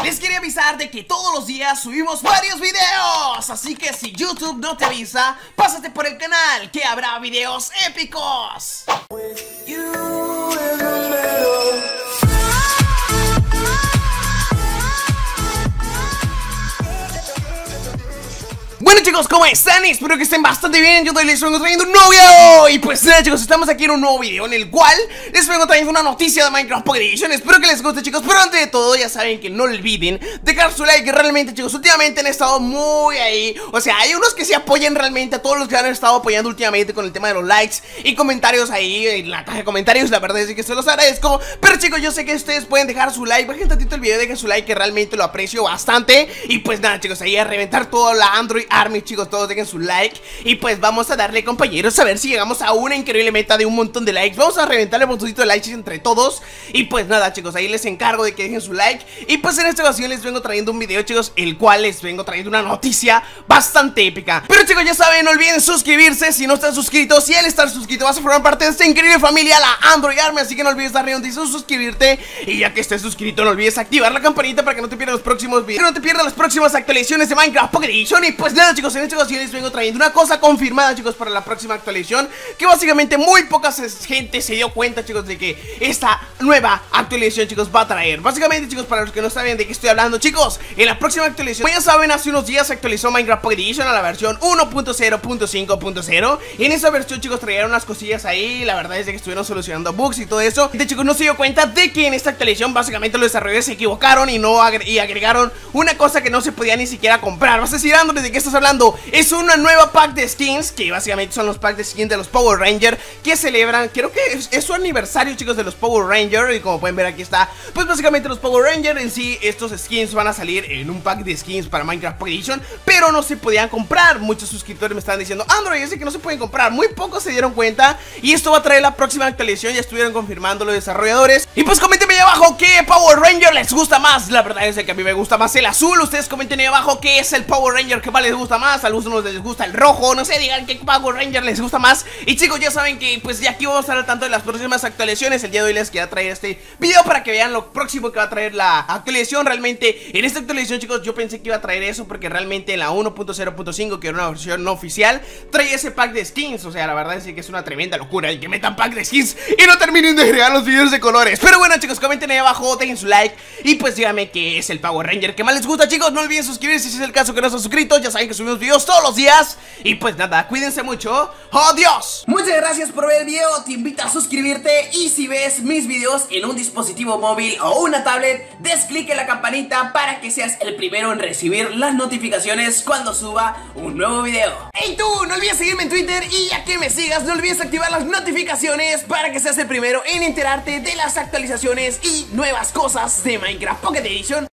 Les quería avisar de que todos los días subimos varios videos, así que si YouTube no te avisa, pásate por el canal que habrá videos épicos. Bueno chicos, ¿cómo están? Espero que estén bastante bien. Yo les vengo trayendo un nuevo video. Y pues nada chicos, estamos aquí en un nuevo video en el cual les vengo trayendo una noticia de Minecraft Pocket Edition. Espero que les guste chicos, pero antes de todo ya saben que no olviden dejar su like. Que realmente chicos, últimamente han estado muy ahí. O sea, hay unos que se apoyan realmente a todos los que han estado apoyando últimamente con el tema de los likes y comentarios ahí en la caja de comentarios. La verdad es que se los agradezco. Pero chicos, yo sé que ustedes pueden dejar su like. Bajen tantito el video, dejen su like, que realmente lo aprecio bastante. Y pues nada chicos, ahí a reventar toda la Android Army, chicos, todos dejen su like. Y pues vamos a darle, compañeros, a ver si llegamos a una increíble meta de un montón de likes. Vamos a reventar el botoncito de likes entre todos. Y pues nada chicos, ahí les encargo de que dejen su like. Y pues en esta ocasión les vengo trayendo un video chicos, el cual les vengo trayendo una noticia bastante épica. Pero chicos, ya saben, no olviden suscribirse si no están suscritos. Y al estar suscrito vas a formar parte de esta increíble familia, la Android Army. Así que no olvides darle un dice suscribirte. Y ya que estés suscrito, no olvides activar la campanita para que no te pierdas los próximos videos, que no te pierdas las próximas actualizaciones de Minecraft Pocket Edition. Y pues nada chicos, en esta ocasión les vengo trayendo una cosa confirmada chicos para la próxima actualización, que básicamente muy poca gente se dio cuenta chicos de que esta nueva actualización chicos va a traer. Básicamente chicos, para los que no saben de qué estoy hablando chicos, en la próxima actualización, como ya saben, hace unos días se actualizó Minecraft Pocket Edition a la versión 1.0.5.0. y en esa versión chicos trajeron unas cosillas ahí. La verdad es que estuvieron solucionando bugs y todo eso. De chicos, no se dio cuenta de que en esta actualización básicamente los desarrolladores se equivocaron y agregaron una cosa que no se podía ni siquiera comprar. Vas a decir, Android, ¿de qué estás hablando? Es una nueva pack de skins, que básicamente son los packs de skins de los Power Rangers, que celebran, creo que es su aniversario chicos de los Power Rangers. Y como pueden ver aquí está, pues básicamente los Power Rangers en sí, estos skins van a salir en un pack de skins para Minecraft Pocket Edition, pero no se podían comprar. Muchos suscriptores me estaban diciendo, Android, es que no se pueden comprar. Muy pocos se dieron cuenta y esto va a traer la próxima actualización. Ya estuvieron confirmando los desarrolladores. Y pues coméntenme ahí abajo qué Power Ranger les gusta más. La verdad es que a mí me gusta más el azul. Ustedes comenten ahí abajo qué es el Power Ranger que más les gusta más. A algunos les gusta el rojo, no sé, digan qué Power Ranger les gusta más. Y chicos, ya saben que pues ya aquí vamos a estar al tanto de las próximas actualizaciones. El día de hoy les quería traer este video para que vean lo próximo que va a traer la actualización. Realmente en esta actualización chicos, yo pensé que iba a traer eso, porque realmente en la 1.0.5, que era una versión no oficial, traía ese pack de skins. O sea, la verdad es que es una tremenda locura el que metan pack de skins y no terminen de agregar los videos de colores. Pero bueno chicos, comenten ahí abajo, dejen su like y pues díganme qué es el Power Ranger que más les gusta chicos. No olviden suscribirse si es el caso que no están suscritos. Ya saben que subimos videos todos los días. Y pues nada, cuídense mucho. ¡Adiós! Muchas gracias por ver el video. Te invito a suscribirte. Y si ves mis videos en un dispositivo móvil o una tablet, des clic en la campanita para que seas el primero en recibir las notificaciones cuando suba un nuevo video. ¡Hey tú! No olvides seguirme en Twitter. Y ya que me sigas, no olvides activar las notificaciones para que seas el primero en enterarte de las actualizaciones y nuevas cosas de Minecraft Pocket Edition.